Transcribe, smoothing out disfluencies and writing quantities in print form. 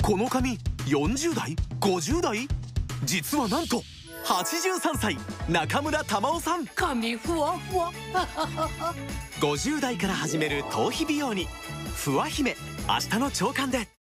この髪40代 ?50 代？実はなんと83歳中村玉緒さん。 髪ふわふわ 50代から始める頭皮美容にふわ姫、明日の朝刊で。